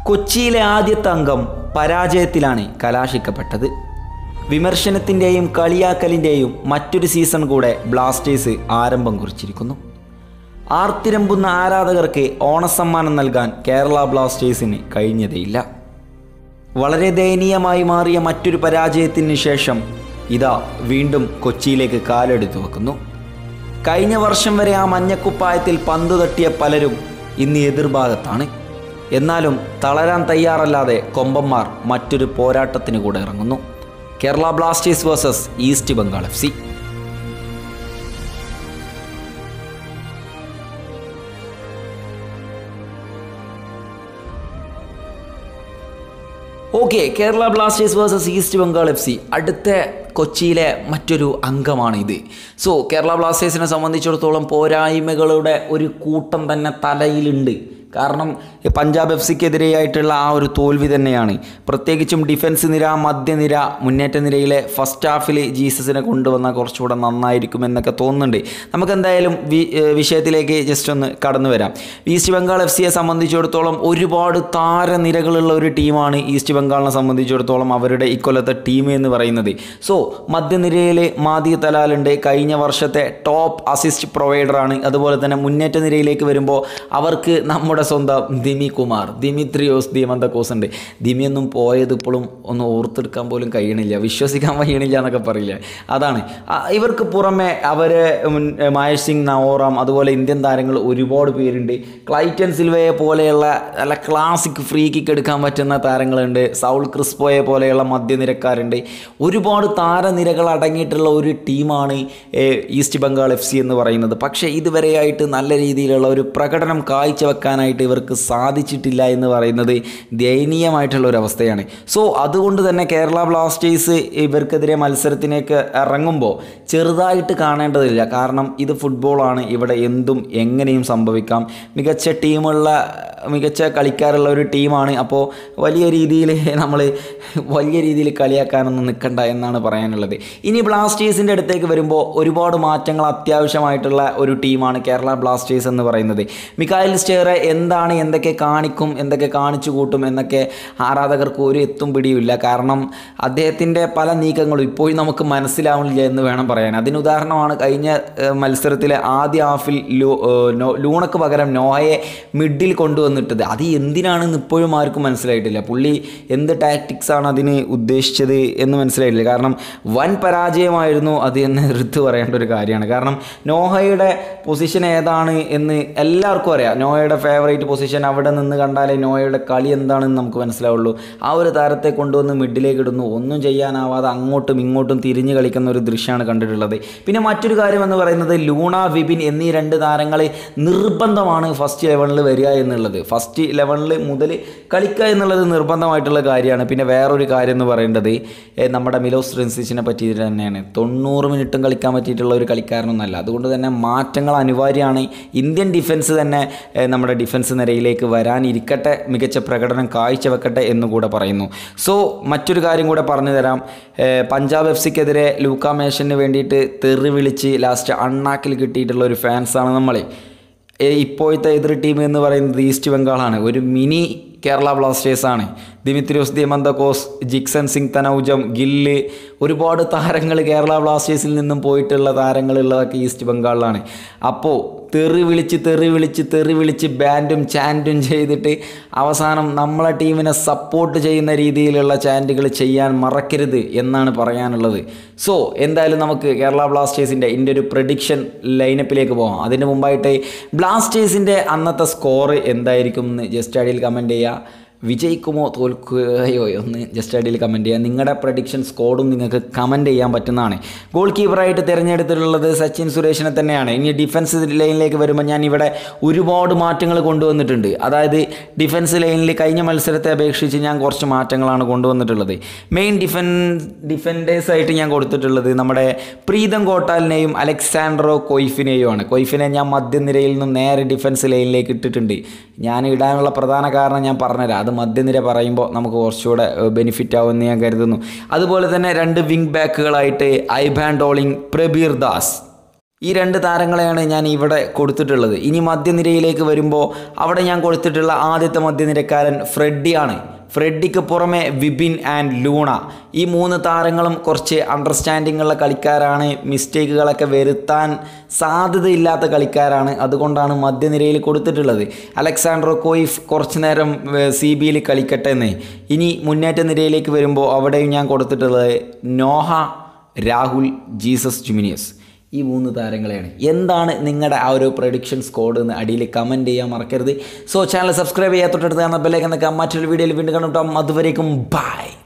കൊച്ചിയിലെ ആദ്യത്തെ അംഗം പരാജയത്തിലാണ് കലാശിക്കപ്പെട്ടത്. വിമർശനത്തിൻ്റെയും കളിയാക്കലിൻ്റെയും മറ്റൊരു സീസൺ കൂടെ ബ്ലാസ്റ്റേഴ്സ് ആരംഭം കുറിച്ചിരിക്കുന്നു. ആർത്തിരമ്പുന്ന ആരാധകർക്ക് ഓണസമ്മാനം നൽകാൻ കേരള ബ്ലാസ്റ്റേഴ്സിന് കഴിഞ്ഞതേയില്ല. വളരെ ദയനീയമായി മാറിയ മറ്റൊരു പരാജയത്തിന് ശേഷം ഇതാ വീണ്ടും കൊച്ചിയിലേക്ക് കാലെടുത്തു വെക്കുന്നു. കഴിഞ്ഞ വർഷം വരെ ആ മഞ്ഞക്കുപ്പായത്തിൽ പന്ത് തട്ടിയ പലരും ഇന്ന് എതിർഭാഗത്താണ്. എന്നാലും തളരാൻ തയ്യാറല്ലാതെ കൊമ്പന്മാർ മറ്റൊരു പോരാട്ടത്തിന് കൂടെ ഇറങ്ങുന്നു. Kerala Blasters versus East Bengal FC. Okay, Kerala Blasters versus East Bengal FC. അടുത്ത കൊച്ചിയിലെ മറ്റൊരു അംഗമാണ് ഇത്. സോ കേരള ബ്ലാസ്റ്റേഴ്സിനെ സംബന്ധിച്ചിടത്തോളം പോരായ്മകളുടെ ഒരു കൂട്ടം തന്നെ തലയിലുണ്ട്. കാരണം പഞ്ചാബ് FCക്കെതിരെയായിട്ടുള്ള ആ ഒരു തോൽവി തന്നെയാണ്. പ്രത്യേകിച്ചും ഡിഫൻസ് നിര, മധ്യനിര, മുന്നേറ്റ നിരയിലെ ഫസ്റ്റ് ഹാഫിൽ ജീസസിനെ കൊണ്ടുവന്നാൽ കുറച്ചുകൂടെ നന്നായിരിക്കുമെന്നൊക്കെ തോന്നുന്നുണ്ട്. നമുക്കെന്തായാലും വിഷയത്തിലേക്ക് ജസ്റ്റ് ഒന്ന് കടന്നു വരാം. ഈസ്റ്റ് ബംഗാൾ FCയെ സംബന്ധിച്ചിടത്തോളം ഒരുപാട് താരനിരകളുള്ള ഒരു ടീമാണ് ഈസ്റ്റ് ബംഗാളിനെ സംബന്ധിച്ചിടത്തോളം അവരുടെ ഇക്കൊല്ലത്തെ ടീം എന്ന് പറയുന്നത്. സോ മധ്യനിരയിൽ മാദി തലാലുണ്ട്, കഴിഞ്ഞ വർഷത്തെ ടോപ്പ് അസിസ്റ്റ് പ്രൊവൈഡറാണ്. അതുപോലെ തന്നെ മുന്നേറ്റ നിരയിലേക്ക് വരുമ്പോൾ അവർക്ക് നമ്മുടെ സ്വന്തം ദിമിത്രിയോസ് ദിമന്തക്കോസ് ഉണ്ട്. ദിമിയൊന്നും പോയത് ഇപ്പോഴും ഒന്ന് ഓർത്തെടുക്കാൻ പോലും കഴിയണില്ല, വിശ്വസിക്കാൻ കഴിയണില്ല എന്നൊക്കെ പറയില്ലേ, അതാണ്. ഇവർക്ക് പുറമെ അവരെ മഹേഷ് സിംഗ്, നവോറാം, അതുപോലെ ഇന്ത്യൻ താരങ്ങൾ ഒരുപാട് പേരുണ്ട്. ക്ലൈറ്റൻ സിൽവയെ പോലെയുള്ള നല്ല ക്ലാസിക് ഫ്രീ കിക്ക് എടുക്കാൻ പറ്റുന്ന താരങ്ങളുണ്ട്. സൗൾ ക്രിസ്പോയെ പോലെയുള്ള മധ്യനിരക്കാരുണ്ട്. ഒരുപാട് താരനിരകൾ അടങ്ങിയിട്ടുള്ള ഒരു ടീമാണ് ഈസ്റ്റ് ബംഗാൾ FC എന്ന് പറയുന്നത്. പക്ഷേ ഇതുവരെയായിട്ട് നല്ല രീതിയിലുള്ള ഒരു പ്രകടനം കാഴ്ചവെക്കാനായിട്ട് ഇവർക്ക് സാധിച്ചിട്ടില്ല എന്ന് പറയുന്നത് ദയനീയമായിട്ടുള്ള ഒരു അവസ്ഥയാണ്. സോ അതുകൊണ്ട് തന്നെ കേരള ബ്ലാസ്റ്റേഴ്സ് ഇവർക്കെതിരെ മത്സരത്തിലേക്ക് ഇറങ്ങുമ്പോൾ ചെറുതായിട്ട് കാണേണ്ടതില്ല. കാരണം ഇത് ഫുട്ബോളാണ്, ഇവിടെ എന്തും എങ്ങനെയും സംഭവിക്കാം. മികച്ച കളിക്കാരുള്ള ഒരു ടീമാണ്. അപ്പോൾ വലിയ രീതിയിൽ കളിയാക്കാനൊന്നും നിൽക്കണ്ട എന്നാണ് പറയാനുള്ളത്. ഇനി ബ്ലാസ്റ്റേഴ്സിൻ്റെ അടുത്തേക്ക് വരുമ്പോൾ ഒരുപാട് മാറ്റങ്ങൾ അത്യാവശ്യമായിട്ടുള്ള ഒരു ടീമാണ് കേരള ബ്ലാസ്റ്റേഴ്സ് എന്ന് പറയുന്നത്. മിക്കായൽ സ്റ്റേറെ എന്താണ്, എന്തൊക്കെ കാണിക്കും, എന്തൊക്കെ കാണിച്ചു കൂട്ടും എന്നൊക്കെ ആരാധകർക്ക് ഒരു എത്തും പിടിയുമില്ല. കാരണം അദ്ദേഹത്തിൻ്റെ പല നീക്കങ്ങളും ഇപ്പോഴും നമുക്ക് മനസ്സിലാവുന്നില്ല എന്ന് വേണം പറയാൻ. അതിന് ഉദാഹരണമാണ് കഴിഞ്ഞ മത്സരത്തിലെ ആദ്യ ഹാഫിൽ ലൂണക്ക് പകരം നോഹയെ മിഡിൽ കൊണ്ടുവന്നിട്ടത്. അത് എന്തിനാണെന്ന് ഇപ്പോഴും ആർക്കും മനസ്സിലായിട്ടില്ല. പുള്ളി എന്ത് ടാക്ടിക്സാണ് അതിന് ഉദ്ദേശിച്ചത് എന്ന് മനസ്സിലായിട്ടില്ല. കാരണം വൻ പരാജയമായിരുന്നു അത് എന്ന് എടുത്ത് പറയേണ്ട ഒരു കാര്യമാണ്. കാരണം നോഹയുടെ പൊസിഷൻ ഏതാണ് എന്ന് എല്ലാവർക്കും അറിയാം. നോഹയുടെ ഫേവറേറ്റ് പൊസിഷൻ, അവിടെ നിന്ന് കണ്ടാലേ നോഹയുടെ കളി എന്താണെന്ന് നമുക്ക് മനസ്സിലാവുള്ളൂ. ആ ഒരു താരത്തെ കൊണ്ടുവന്ന് മിഡിലേക്ക് ഇടുന്നു, ഒന്നും ചെയ്യാനാവാതെ അങ്ങോട്ടും ഇങ്ങോട്ടും തിരിഞ്ഞ് കളിക്കുന്ന ഒരു ദൃശ്യമാണ് കണ്ടിട്ടുള്ളത്. പിന്നെ മറ്റൊരു കാര്യം എന്ന് പറയുന്നത് ലൂണ, വിപിൻ എന്നീ രണ്ട് താരങ്ങൾ നിർബന്ധമാണ് ഫസ്റ്റ് 11 വരിക എന്നുള്ളത്. ഫസ്റ്റ് 11 മുതൽ കളിക്കുക എന്നുള്ളത് നിർബന്ധമായിട്ടുള്ള കാര്യമാണ്. പിന്നെ വേറൊരു കാര്യം എന്ന് പറയേണ്ടത് നമ്മുടെ മിലോസ് റെൻസിച്ചിനെ പറ്റിയിട്ട് തന്നെയാണ്. 90 മിനിറ്റും കളിക്കാൻ പറ്റിയിട്ടുള്ള ഒരു കളിക്കാരനൊന്നല്ല. അതുകൊണ്ട് തന്നെ മാറ്റങ്ങൾ അനിവാര്യമാണ്. ഇന്ത്യൻ ഡിഫൻസ് തന്നെ നമ്മുടെ ഡിഫൻസ് നിരയിലേക്ക് വരാനിരിക്കട്ടെ, മികച്ച പ്രകടനം കാഴ്ചവെക്കട്ടെ എന്നുകൂടെ പറയുന്നു. സോ മറ്റൊരു കാര്യം കൂടെ പറഞ്ഞു തരാം. പഞ്ചാബ് FCക്കെതിരെ ലൂക്ക മേഷന് വേണ്ടിയിട്ട് തെറി വിളിച്ച് ലാസ്റ്റ് അണ്ണാക്കിൽ കിട്ടിയിട്ടുള്ള ഒരു ഫാൻസാണ് നമ്മൾ. ഇപ്പോഴത്തെ എതിർ ടീം എന്ന് പറയുന്നത് ഈസ്റ്റ് ബംഗാളാണ്. ഒരു മിനി കേരള ബ്ലാസ്റ്റേഴ്സാണ്. ദിമിത്രിയോസ് ദിമന്തക്കോസ്, ജിക്സൺ സിംഗ് തനൗജം, ഗില്ല്, ഒരുപാട് താരങ്ങൾ കേരള ബ്ലാസ്റ്റേഴ്സിൽ നിന്നും പോയിട്ടുള്ള താരങ്ങളുള്ളതൊക്കെ ഈസ്റ്റ് ബംഗാളിലാണ്. അപ്പോൾ തെറി വിളിച്ച് ബാൻഡും ചാൻറ്റും ചെയ്തിട്ട് അവസാനം നമ്മളെ ടീമിനെ സപ്പോർട്ട് ചെയ്യുന്ന രീതിയിലുള്ള ചാൻറ്റുകൾ ചെയ്യാൻ മറക്കരുത് എന്നാണ് പറയാനുള്ളത്. സോ എന്തായാലും നമുക്ക് കേരള ബ്ലാസ്റ്റേഴ്സിൻ്റെ ഒരു പ്രഡിക്ഷൻ ലൈനപ്പിലേക്ക് പോകാം. അതിന് മുമ്പായിട്ട് ബ്ലാസ്റ്റേഴ്സിൻ്റെ അന്നത്തെ സ്കോർ എന്തായിരിക്കും എന്ന് ജസ്റ്റ് അടിയിൽ കമൻറ്റ് ചെയ്യുക. വിജയിക്കുമോ തോൽക്കുകയോ ഒന്ന് ജസ്റ്റ് അടിയിൽ കമൻറ്റ് ചെയ്യുക. നിങ്ങളുടെ പ്രഡിക്ഷൻ സ്കോഡും നിങ്ങൾക്ക് കമൻറ്റ് ചെയ്യാൻ പറ്റുന്നതാണ്. ഗോൾ കീപ്പറായിട്ട് തിരഞ്ഞെടുത്തിട്ടുള്ളത് സച്ചിൻ സുരേഷിനെ തന്നെയാണ്. ഇനി ഡിഫൻസ് ലൈനിലേക്ക് വരുമ്പോൾ ഞാൻ ഇവിടെ ഒരുപാട് മാറ്റങ്ങൾ കൊണ്ടുവന്നിട്ടുണ്ട്. അതായത് ഡിഫൻസ് ലൈനിൽ കഴിഞ്ഞ മത്സരത്തെ അപേക്ഷിച്ച് ഞാൻ കുറച്ച് മാറ്റങ്ങളാണ് കൊണ്ടുവന്നിട്ടുള്ളത്. മെയിൻ ഡിഫൻഡേഴ്സായിട്ട് ഞാൻ കൊടുത്തിട്ടുള്ളത് നമ്മുടെ പ്രീതം കോട്ടാലിനെയും അലക്സാൻഡ്രോ കൊയ്ഫിനെയും ആണ്. കൊയ്ഫിനെ ഞാൻ മധ്യനിരയിൽ നിന്നും നേരെ ഡിഫൻസ് ലൈനിലേക്ക് ഇട്ടിട്ടുണ്ട്. ഞാൻ ഇടാനുള്ള പ്രധാന കാരണം ഞാൻ പറഞ്ഞുതരാം. അത് മധ്യനിര പറയുമ്പോൾ നമുക്ക് കുറച്ചുകൂടെ ബെനിഫിറ്റ് ആവുമെന്ന് ഞാൻ കരുതുന്നു. അതുപോലെ തന്നെ 2 വിങ് ബാക്കുകളായിട്ട് ഐഭാൻ ഡോളിംഗ്, പ്രബീർ ദാസ്. ഈ രണ്ട് താരങ്ങളെയാണ് ഞാൻ ഇവിടെ കൊടുത്തിട്ടുള്ളത്. ഇനി മധ്യനിരയിലേക്ക് വരുമ്പോൾ അവിടെ ഞാൻ കൊടുത്തിട്ടുള്ള ആദ്യത്തെ മധ്യനിരക്കാരൻ ഫ്രെഡിയാണ്. ഫ്രെഡിക്ക് പുറമെ വിപിൻ ആൻഡ് ലൂണ, ഈ 3 താരങ്ങളും കുറച്ച് അണ്ടർസ്റ്റാൻഡിംഗ് ഉള്ള കളിക്കാരാണ്. മിസ്റ്റേക്കുകളൊക്കെ വരുത്താൻ സാധ്യതയില്ലാത്ത കളിക്കാരാണ്. അതുകൊണ്ടാണ് മധ്യനിരയിൽ കൊടുത്തിട്ടുള്ളത്. അലക്സാണ്ടർ കോയിഫ് കുറച്ച് നേരം CBയിൽ കളിക്കട്ടെ എന്ന്. ഇനി മുന്നേറ്റ നിരയിലേക്ക് വരുമ്പോൾ അവിടെയും ഞാൻ കൊടുത്തിട്ടുള്ളത് നോഹ, രാഹുൽ, ജീസസ് ജുമിനിയസ്, ഈ 3 താരങ്ങളെയാണ്. എന്താണ് നിങ്ങളുടെ ആ ഒരു പ്രഡിക്ഷൻ സ്കോഡ് എന്ന് അടിയിൽ കമൻറ്റ് ചെയ്യാൻ മറക്കരുത്. സോ ചാനൽ സബ്സ്ക്രൈബ് ചെയ്യാൻ തൊട്ടടുത്ത് കാണുന്ന ബെല്ലൈക്കൺ എന്നൊക്കെ മറ്റൊരു വീഡിയോയിൽ വീണ്ടും കണ്ടിട്ടാം. അതുവരേക്കും ബൈ.